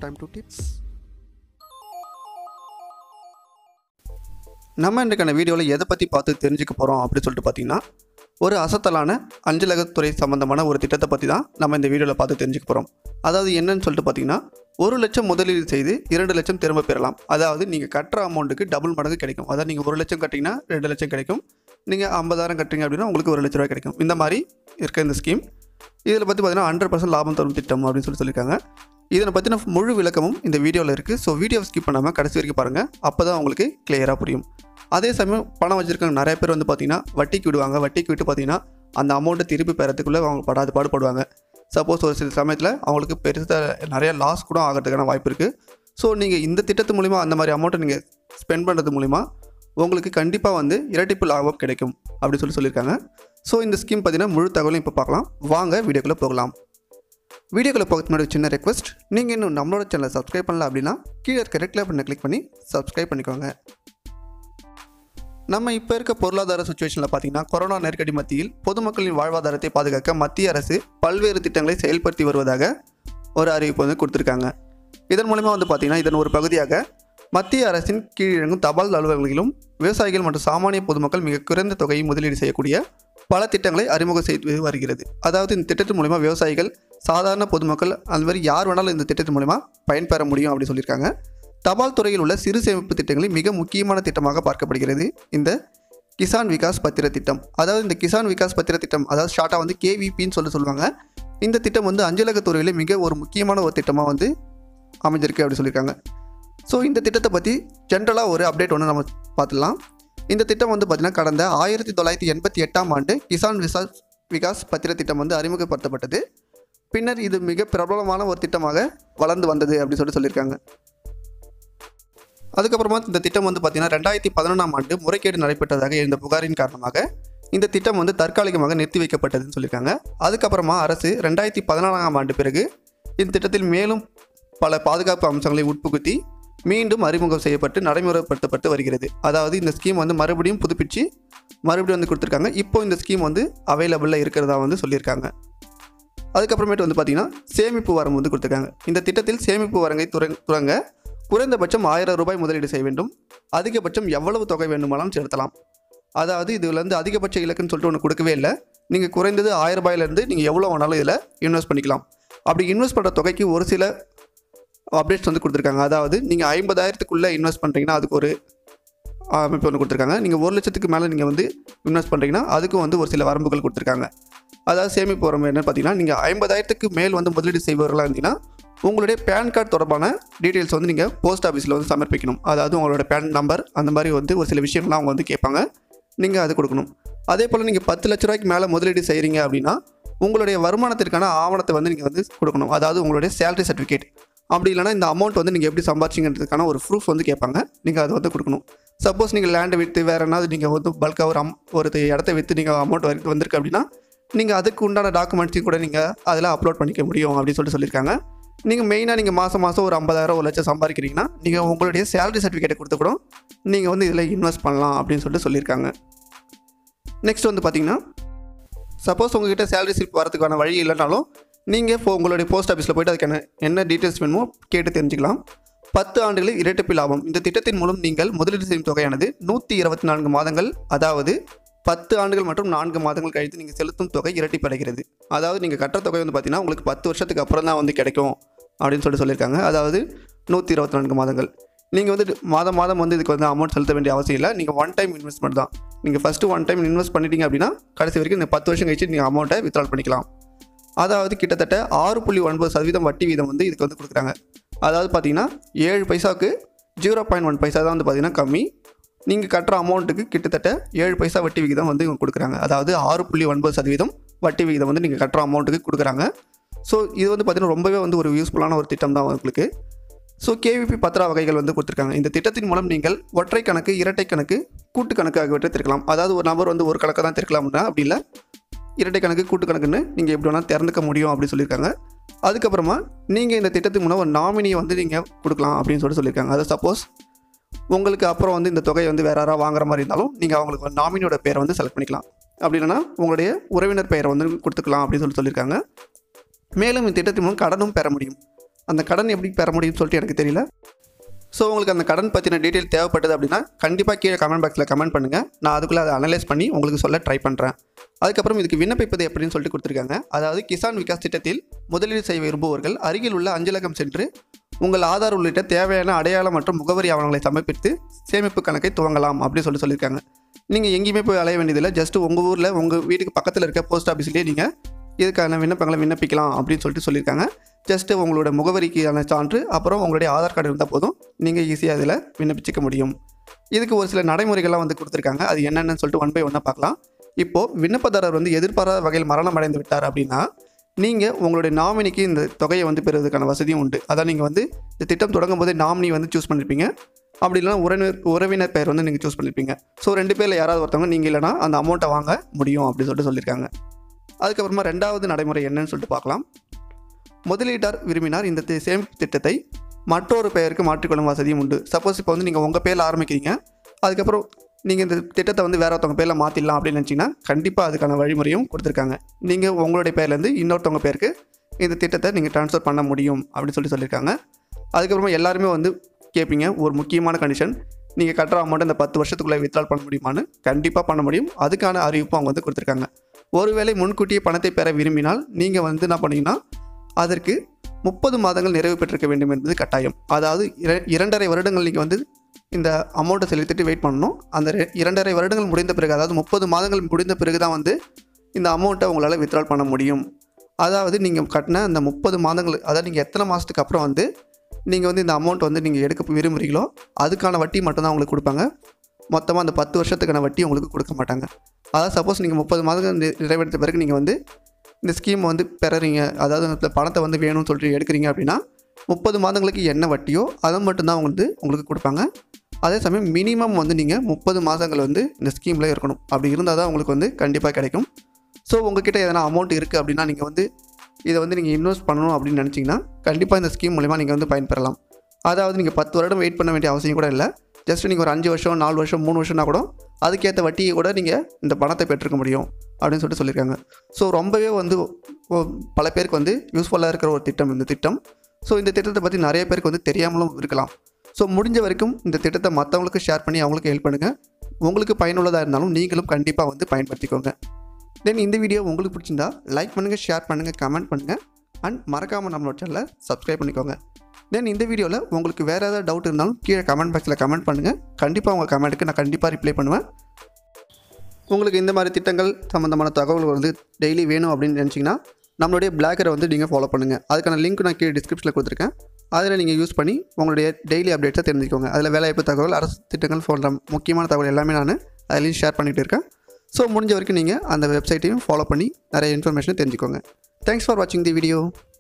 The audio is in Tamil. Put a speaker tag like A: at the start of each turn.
A: time to tips. நம்ம இன்றைக்கான வீடியோவில் எதை பற்றி பார்த்து தெரிஞ்சுக்க போகிறோம் அப்படின்னு சொல்லிட்டு பார்த்தீங்கன்னா, ஒரு அசத்தலான அஞ்சலகத்துறை சம்மந்தமான ஒரு திட்டத்தை பற்றி தான் நம்ம இந்த வீடியோவில் பார்த்து தெரிஞ்சுக்க போகிறோம். அதாவது என்னன்னு சொல்லிட்டு பார்த்தீங்கன்னா, 1 லட்சம் முதலீடு செய்து 2 லட்சம் திரும்ப பெறலாம். அதாவது நீங்கள் கட்டுற அமௌண்ட்டுக்கு டபுள் மடங்கு கிடைக்கும். அதாவது நீங்கள் 1 லட்சம் கட்டிங்கன்னா 2 லட்சம் கிடைக்கும். நீங்கள் 50,000 கட்டுறீங்க அப்படின்னா உங்களுக்கு 1 லட்ச ரூபாய் கிடைக்கும். இந்த மாதிரி இருக்க இந்த ஸ்கீம் இதில் பற்றி பார்த்தீங்கன்னா 100% லாபம் தரும் திட்டம் அப்படின்னு சொல்லியிருக்காங்க. இதனை பற்றின முழு விளக்கமும் இந்த வீடியோவில் இருக்குது. ஸோ வீடியோவை ஸ்கிப் பண்ணாமல் கடைசி வரைக்கும் பாருங்கள். அப்போ தான் உங்களுக்கு கிளியராக புரியும். அதே சமயம் பணம் வச்சுருக்காங்க நிறைய பேர் வந்து பார்த்திங்கன்னா வட்டிக்கு விடுவாங்க. வட்டிக்கு விட்டு பார்த்திங்கன்னா அந்த அமௌண்ட்டை திருப்பி பெறத்துக்குள்ளே அவங்க பாடுபடுவாங்க. சப்போஸ் ஒரு சில சமயத்தில் அவங்களுக்கு பெருசாக நிறைய லாஸ் கூட ஆகிறதுக்கான வாய்ப்பு இருக்குது. ஸோ நீங்கள் இந்த திட்டத்து மூலிமா அந்த மாதிரி அமௌண்ட்டை நீங்கள் ஸ்பெண்ட் பண்ணுறது மூலிமா உங்களுக்கு கண்டிப்பாக வந்து இரட்டிப்பு லாபம் கிடைக்கும் அப்படின்னு சொல்லியிருக்காங்க. ஸோ இந்த ஸ்கீம் பார்த்தீங்கன்னா முழு தகவலும் இப்போ பார்க்கலாம். வாங்க வீடியோக்குள்ளே போகலாம். வீடியோக்குள்ளே போகிறதுக்கு முன்னாடி சின்ன ரெக்வஸ்ட், நீங்கள் இன்னும் நம்மளோட சேனலை சப்ஸ்கிரைப் பண்ணல அப்படின்னா கீழே இருக்க ரெட் கலர் பட்டனை கிளிக் பண்ணி சப்ஸ்கிரைப் பண்ணிக்கோங்க. நம்ம இப்போ இருக்க பொருளாதார சுச்சுவேஷனில் பார்த்தீங்கன்னா, கொரோனா நெருக்கடி மத்தியில் பொதுமக்களின் வாழ்வாதாரத்தை பாதுகாக்க மத்திய அரசு பல்வேறு திட்டங்களை செயல்படுத்தி வருவதாக ஒரு அறிவிப்பு வந்து கொடுத்துருக்காங்க. இதன் மூலிமா வந்து பார்த்திங்கன்னா, இதன் ஒரு பகுதியாக மத்திய அரசின் கீழ் இயங்கும் தபால் அலுவலகங்களிலும் விவசாயிகள் மற்றும் சாமானிய பொதுமக்கள் மிக குறைந்த தொகையை முதலீடு செய்யக்கூடிய பல திட்டங்களை அறிமுகம் செய்து வருகிறது. அதாவது இந்த திட்டத்தின் மூலிமா விவசாயிகள், சாதாரண பொதுமக்கள், அந்த மாதிரி யார் வேணாலும் இந்த திட்டத்தின் மூலிமா பயன்பெற முடியும் அப்படின்னு சொல்லியிருக்காங்க. தபால் துறையில் உள்ள சிறு சேமிப்பு திட்டங்களில் மிக முக்கியமான திட்டமாக பார்க்கப்படுகிறது இந்த கிசான் விகாஸ் பத்திர திட்டம். அதாவது இந்த கிசான் விகாஸ் பத்திர திட்டம், அதாவது ஷார்ட்டாக வந்து கேவிபின்னு சொல்லுவாங்க. இந்த திட்டம் வந்து அஞ்சலகத்துறையில் மிக ஒரு முக்கியமான ஒரு திட்டமாக வந்து அமைஞ்சிருக்கு அப்படின்னு சொல்லியிருக்காங்க. ஸோ இந்த திட்டத்தை பற்றி ஜென்ரலாக ஒரு அப்டேட் ஒன்று நம்ம பார்த்துடலாம். இந்த திட்டம் வந்து பார்த்திங்கன்னா கடந்த 1988ஆம் ஆண்டு கிசான் விகாஸ் பத்திர திட்டம் வந்து அறிமுகப்படுத்தப்பட்டது. பின்னர் இது மிக பிரபலமான ஒரு திட்டமாக வளர்ந்து வந்தது அப்படின்னு சொல்லியிருக்காங்க. அதுக்கப்புறமா இந்த திட்டம் வந்து பார்த்திங்கன்னா 2011ஆம் ஆண்டு முறைகேடு நடைபெற்றதாக இருந்த புகாரின் காரணமாக இந்த திட்டம் வந்து தற்காலிகமாக நிறுத்தி வைக்கப்பட்டதுன்னு சொல்லியிருக்காங்க. அதுக்கப்புறமா அரசு 2014ஆம் ஆண்டு பிறகு இந்த திட்டத்தில் மேலும் பல பாதுகாப்பு அம்சங்களை உட்புகுத்தி மீண்டும் அறிமுகம் செய்யப்பட்டு நடைமுறைப்படுத்தப்பட்டு வருகிறது. அதாவது இந்த ஸ்கீம் வந்து மறுபடியும் புதுப்பிச்சு மறுபடியும் வந்து கொடுத்துருக்காங்க. இப்போ இந்த ஸ்கீம் வந்து அவைலபிளில் இருக்கிறதா வந்து சொல்லியிருக்காங்க. அதுக்கப்புறமேட்டு வந்து பார்த்திங்கன்னா சேமிப்பு வரம்பு வந்து கொடுத்துருக்காங்க. இந்த திட்டத்தில் சேமிப்பு வரங்கை துறங்க குறைந்தபட்சம் 1000 ரூபாய் முதலீடு செய்ய வேண்டும். அதிகபட்சம் எவ்வளவு தொகை வேண்டுமானாலும் செலுத்தலாம். அதாவது இதில் வந்து அதிகபட்ச இலக்குன்னு சொல்லிட்டு ஒன்று கொடுக்கவே இல்லை. நீங்கள் குறைந்தது 1000 ரூபாயிலேருந்து நீங்கள் எவ்வளோ வேணாலும் இதில் இன்வெஸ்ட் பண்ணிக்கலாம். அப்படி இன்வெஸ்ட் பண்ணுற தொகைக்கு ஒரு சில அப்டேட்ஸ் வந்து கொடுத்துருக்காங்க. அதாவது நீங்கள் 50,000க்குள்ளே இன்வெஸ்ட் பண்ணுறீங்கன்னா அதுக்கு ஒரு அமைப்பு ஒன்று கொடுத்துருக்காங்க. நீங்கள் 1 லட்சத்துக்கு மேலே நீங்கள் வந்து இன்வெஸ்ட் பண்ணுறீங்கன்னா அதுக்கும் வந்து ஒரு சில வரம்புகள் கொடுத்துருக்காங்க. அதாவது சேமிப்பு வரம்பு என்னன்னு பார்த்தீங்கன்னா, நீங்கள் 50,000க்கு மேல் வந்து முதலீடு செய்பவர்களாக இருந்தீங்கன்னா உங்களுடைய பேன் கார்டு தொடர்பான டீட்டெயில்ஸ் வந்து நீங்கள் போஸ்ட் ஆஃபீஸில் வந்து சமர்ப்பிக்கணும். அதாவது உங்களோட பேன் நம்பர் அந்த மாதிரி வந்து ஒரு சில விஷயங்கள்லாம் அவங்க வந்து கேட்பாங்க. நீங்கள் அது கொடுக்கணும். அதே போல் நீங்கள் 10 லட்ச ரூபாய்க்கு மேலே முதலீடு செய்கிறீங்க அப்படின்னா உங்களுடைய வருமானத்திற்கான ஆவணத்தை வந்து நீங்கள் வந்து கொடுக்கணும். அதாவது உங்களுடைய சேலரி சர்டிஃபிகேட். அப்படி இல்லைனா இந்த அமௌண்ட் வந்து நீங்கள் எப்படி சம்பாதிச்சிங்கிறதுக்கான ஒரு ப்ரூஃப் வந்து கேட்பாங்க. நீங்கள் அதை வந்து கொடுக்கணும். சப்போஸ் நீங்கள் லேண்டை விற்று வேறு என்ன நீங்கள் வந்து பல்காக ஒரு இடத்த விற்று நீங்கள் அமௌண்ட் வந்திருக்கு அப்படின்னா நீங்கள் அதுக்கு உண்டான டாக்குமெண்ட்ஸையும் கூட நீங்கள் அதில் அப்லோட் பண்ணிக்க முடியும் அப்படின்னு சொல்லியிருக்காங்க. நீங்கள் மெயினாக நீங்கள் மாதம் ஒரு 50,000 1 லட்சம் சம்பாதிக்கிறீங்கன்னா நீங்கள் உங்களுடைய சேலரி சர்டிஃபிகேட்டை கொடுத்து கூட நீங்கள் வந்து இதில் இன்வெஸ்ட் பண்ணலாம் அப்படின்னு சொல்லியிருக்காங்க. நெக்ஸ்ட் வந்து பார்த்திங்கன்னா, சப்போஸ் உங்கள்கிட்ட சேலரி ஸ்லிப் வரதுக்கான வழி இல்லைனாலும் நீங்கள் உங்களுடைய போஸ்ட் ஆஃபீஸில் போய்ட்டு அதுக்கான என்ன டீட்டெயில்ஸ் வேணுமோ கேட்டு தெரிஞ்சுக்கலாம். 10 ஆண்டுகளில் இரட்டிப்பு லாபம். இந்த திட்டத்தின் மூலம் நீங்கள் முதலீடு செய்யும் தொகையானது 124 மாதங்கள், அதாவது 10 ஆண்டுகள் மற்றும் 4 மாதங்கள் கழித்து நீங்கள் செலுத்தும் தொகை இரட்டிப்படைகிறது. அதாவது நீங்கள் கட்டுற தொகை வந்து பார்த்திங்கன்னா உங்களுக்கு 10 வருஷத்துக்கு அப்புறம் தான் வந்து கிடைக்கும் அப்படின்னு சொல்லியிருக்காங்க. அதாவது 124 மாதங்கள். நீங்கள் வந்து மாதம் வந்து இதுக்கு வந்து அமௌண்ட் செலுத்த வேண்டிய அவசியம் இல்லை. நீங்கள் ஒன் டைம் இன்வெஸ்ட்மெண்ட் தான். நீங்கள் ஃபஸ்ட்டு ஒன் டைம் இன்வெஸ்ட் பண்ணிட்டீங்க அப்படின்னா கடைசி வரைக்கும் இந்த 10 வருஷம் கழிச்சு நீங்கள் அமௌண்ட்டை வித்ட்ரா பண்ணிக்கலாம். அதாவது கிட்டத்தட்ட 6.9% வட்டி வீதம் வந்து இதுக்கு வந்து கொடுக்குறாங்க. அதாவது பார்த்திங்கன்னா 7 பைசாவுக்கு 0.1 பைசா தான் வந்து பார்த்திங்கன்னா கம்மி. நீங்கள் கட்டுற அமௌண்ட்டுக்கு கிட்டத்தட்ட 7 பைசா வட்டி விகிதம் வந்து இவங்க கொடுக்குறாங்க. அதாவது 6.9% வட்டி விகிதம் வந்து நீங்கள் கட்டுற அமௌண்ட்டுக்கு கொடுக்குறாங்க. ஸோ இது வந்து பார்த்திங்கன்னா ரொம்பவே வந்து ஒரு யூஸ்ஃபுல்லான ஒரு திட்டம் தான் உங்களுக்கு. ஸோ கேவிபி பத்திர வகைகள் வந்து கொடுத்துருக்காங்க. இந்த திட்டத்தின் மூலம் நீங்கள் ஒற்றை கணக்கு, இரட்டை கணக்கு, கூட்டு கணக்கு ஆகியவற்றை திறக்கலாம். அதாவது ஒரு நபர் வந்து ஒரு கணக்கை தான் திறக்கலாம்னா அப்படி இல்லை, இரட்டை கணக்கு, கூட்டு கணக்குன்னு நீங்கள் எப்படி வேணால் திறந்துக்க முடியும் அப்படின்னு சொல்லியிருக்காங்க. அதுக்கப்புறமா நீங்கள் இந்த திட்டத்தின் மூலம் ஒரு நாமினியை வந்து நீங்கள் கொடுக்கலாம் அப்படின்னு சொல்லியிருக்காங்க. அது சப்போஸ் உங்களுக்கு அப்புறம் வந்து இந்த தொகையை வந்து வேறு யாராவது வாங்குற மாதிரி இருந்தாலும் நீங்கள் அவங்களுக்கு ஒரு நாமினியோட பேரை வந்து செலக்ட் பண்ணிக்கலாம். அப்படி இல்லைனா உங்களுடைய உறவினர் பெயரை வந்து கொடுத்துக்கலாம் அப்படின்னு சொல்லியிருக்காங்க. மேலும் இந்த திட்டத்தின் மூலம் கடனும் பெற முடியும். அந்த கடன் எப்படி பெற முடியும்னு சொல்லிட்டு எனக்கு தெரியல. ஸோ உங்களுக்கு அந்த கடன் பற்றின டீட்டெயில் தேவைப்பட்டது அப்படின்னா கண்டிப்பாக கீழே கமெண்ட் பாக்ஸில் கமெண்ட் பண்ணுங்கள். நான் அதுக்குள்ளே அதை அனலைஸ் பண்ணி உங்களுக்கு சொல்ல ட்ரை பண்ணுறேன். அதுக்கப்புறம் இதுக்கு விண்ணப்பிப்பது எப்படின்னு சொல்லிட்டு கொடுத்துருக்காங்க. அதாவது கிசான் விகாஸ் திட்டத்தில் முதலீடு செய்ய விரும்புவோர்கள் அருகில் உள்ள அஞ்சலகம் சென்று உங்கள் ஆதார் உள்ளிட்ட தேவையான அடையாளம் மற்றும் முகவரி ஆவணங்களை சமர்ப்பித்து சேமிப்பு கணக்கை துவங்கலாம் அப்படின்னு சொல்லியிருக்காங்க. நீங்கள் எங்கேயுமே போய் அலைய வேண்டியதில்லை. ஜஸ்ட் உங்கள் ஊரில் உங்கள் வீட்டுக்கு பக்கத்தில் இருக்க போஸ்ட் ஆஃபீஸ்லேயே நீங்கள் இதுக்கான விண்ணப்பங்களை விண்ணப்பிக்கலாம் அப்படின்னு சொல்லியிருக்காங்க. ஜஸ்ட்டு உங்களோட முகவரிக்கான சான்று அப்புறம் உங்களுடைய ஆதார் கார்டு இருந்தால் போதும், நீங்கள் ஈஸியாக அதில் விண்ணப்பிச்சிக்க முடியும். இதுக்கு ஒரு சில நடைமுறைகள்லாம் கொடுத்துருக்காங்க. அது என்னென்னு சொல்லிட்டு 1 by 1 பார்க்கலாம். இப்போது விண்ணப்பதாரர் எதிர்பாராத வகையில் மரணம் அடைந்து விட்டார் அப்படின்னா நீங்கள் உங்களுடைய நாமினிக்கு இந்த தொகையை பெறுவதற்கான வசதியும் உண்டு. அதான் நீங்கள் இந்த திட்டம் தொடங்கும் போதே நாமினி சூஸ் பண்ணியிருப்பீங்க. அப்படி இல்லைனா உறவினர் பெயர் நீங்கள் சூஸ் பண்ணியிருப்பீங்க. ஸோ 2 பேரில் யாராவது ஒருத்தவங்க நீங்கள் இல்லைனா அந்த அமௌண்ட்டை வாங்க முடியும் அப்படின்னு சொல்லியிருக்காங்க. அதுக்கப்புறமா 2வது நடைமுறை என்னன்னு சொல்லிட்டு பார்க்கலாம். முதலீட்டார் விரும்பினார் இந்த சேமிப்பு திட்டத்தை மற்றொரு பெயருக்கு மாற்றிக்கொள்ளும் வசதியும் உண்டு. சப்போஸ் இப்போ நீங்கள் உங்கள் பேரில் ஆரம்பிக்கிறீங்க, அதுக்கப்புறம் நீங்கள் இந்த திட்டத்தை வேறு ஒருத்தவங்க பேரில் மாற்றிடலாம் அப்படின்னு நினச்சிங்கன்னா கண்டிப்பாக அதுக்கான வழிமுறையும் கொடுத்துருக்காங்க. நீங்கள் உங்களுடைய பேர்லேருந்து இன்னொருத்தவங்க பேருக்கு இந்த திட்டத்தை நீங்கள் ட்ரான்ஸ்ஃபர் பண்ண முடியும் அப்படின்னு சொல்லியிருக்காங்க. அதுக்கப்புறமா எல்லாருமே கேட்பீங்க, ஒரு முக்கியமான கண்டிஷன், நீங்கள் கட்டுற அமௌண்ட் இந்த 10 வருஷத்துக்குள்ளே வித்ட்ரால் பண்ண முடியுமான்னு. கண்டிப்பாக பண்ண முடியும். அதுக்கான அறிவிப்பும் அவங்க கொடுத்துருக்காங்க. ஒருவேளை முன்கூட்டியே பணத்தை பெற விரும்பினால் நீங்கள் என்ன பண்ணீங்கன்னா அதற்கு 30 மாதங்கள் நிறைவு பெற்றிருக்க வேண்டும் என்பது கட்டாயம். அதாவது 2.5 வருடங்கள் நீங்கள் இந்த அமௌண்ட்டை செலுத்திட்டு வெயிட் பண்ணணும். அந்த 2.5 வருடங்கள் முடிந்த பிறகு, அதாவது 30 மாதங்கள் முடிந்த பிறகு தான் இந்த அமௌண்ட்டை உங்களால் வித்ட்ரால் பண்ண முடியும். அதாவது நீங்கள் கட்டின அந்த 30 மாதங்கள், அதாவது நீங்கள் எத்தனை மாதத்துக்கு அப்புறம் நீங்கள் இந்த அமௌண்ட் நீங்கள் எடுக்க விரும்புகிறீங்களோ அதுக்கான வட்டி மட்டும்தான் உங்களுக்கு கொடுப்பாங்க. மொத்தமாக அந்த 10 வருஷத்துக்கான வட்டி உங்களுக்கு கொடுக்க மாட்டாங்க. அதாவது சப்போஸ் நீங்கள் 30 மாதங்கள் நிறைவேற்ற பிறகு நீங்கள் இந்த ஸ்கீம் பெறுறீங்க, அதாவது அந்த பணத்தை வேணும்னு சொல்லிட்டு எடுக்கிறீங்க அப்படின்னா 30 மாதங்களுக்கு என்ன வட்டியோ அதை மட்டும்தான் உங்களுக்கு கொடுப்பாங்க. அதே சமயம் மினிமம் நீங்கள் 30 மாதங்கள் இந்த ஸ்கீமில் இருக்கணும். அப்படி இருந்தால் தான் உங்களுக்கு கண்டிப்பாக கிடைக்கும். ஸோ உங்கள்கிட்ட எதனா அமௌண்ட் இருக்குது அப்படின்னா நீங்கள் இதை நீங்கள் இன்வெஸ்ட் பண்ணணும் அப்படின்னு நினச்சிங்கன்னா கண்டிப்பாக இந்த ஸ்கீம் மூலிமா நீங்கள் பயன்பெறலாம். அதாவது நீங்கள் 10 வருடம் வெயிட் பண்ண வேண்டிய அவசியம் கூட இல்லை. ஜஸ்ட் நீங்கள் ஒரு 5 வருஷம் 4 வருஷம் 3 வருஷம்னா கூட அதுக்கேற்ற வட்டியை கூட நீங்கள் இந்த பணத்தை பெற்றுக்க முடியும் அப்படின்னு சொல்லியிருக்காங்க. ஸோ ரொம்பவே பல பேருக்கு யூஸ்ஃபுல்லாக இருக்கிற ஒரு திட்டம் இந்த திட்டம். ஸோ இந்த திட்டத்தை பற்றி நிறைய பேருக்கு தெரியாமலும் இருக்கலாம். ஸோ முடிஞ்ச வரைக்கும் இந்த திட்டத்தை மற்றவங்களுக்கு ஷேர் பண்ணி அவங்களுக்கு ஹெல்ப் பண்ணுங்கள். உங்களுக்கு பயனுள்ளதாக இருந்தாலும் நீங்களும் கண்டிப்பாக பயன்படுத்திக்கோங்க. தென் இந்த வீடியோ உங்களுக்கு பிடிச்சிருந்தா லைக் பண்ணுங்கள், ஷேர் பண்ணுங்கள், கமெண்ட் பண்ணுங்கள் அண்ட் மறக்காமல் நம்மளோட சேனலை சப்ஸ்கிரைப் பண்ணிக்கோங்க. தென் இந்த வீடியோவில் உங்களுக்கு வேறு ஏதாவது டவுட் இருந்தாலும் கீழே கமெண்ட் பாக்ஸில் கமெண்ட் பண்ணுங்கள். கண்டிப்பாக உங்கள் கமெண்ட்டுக்கு நான் கண்டிப்பாக ரிப்ளை பண்ணுவேன். உங்களுக்கு இந்த மாதிரி திட்டங்கள் சம்மந்தமான தகவல்கள் டெய்லி வேணும் அப்படின்னு நினச்சிங்கன்னா நம்மளுடைய பிளாகரை நீங்கள் ஃபாலோ பண்ணுங்கள். அதுக்கான லிங்க் நான் கீழே டிஸ்கிரிப்ஷனில் கொடுத்துருக்கேன். அதில் நீங்கள் யூஸ் பண்ணி உங்களுடைய டெய்லி அப்டேட்ஸை தெரிஞ்சுக்கோங்க. அதில் வேலைவாய்ப்பு தகவல், அரசு திட்டங்கள் போன்ற முக்கியமான தகவல் எல்லாமே நான் அதிலையும் ஷேர் பண்ணிகிட்டு இருக்கேன். ஸோ முடிஞ்ச வரைக்கும் நீங்கள் அந்த வெப்சைட்டையும் ஃபாலோ பண்ணி நிறைய இன்ஃபர்மேஷனை தெரிஞ்சுக்கோங்க. தேங்க்ஸ் ஃபார் வாட்சிங் தி வீடியோ.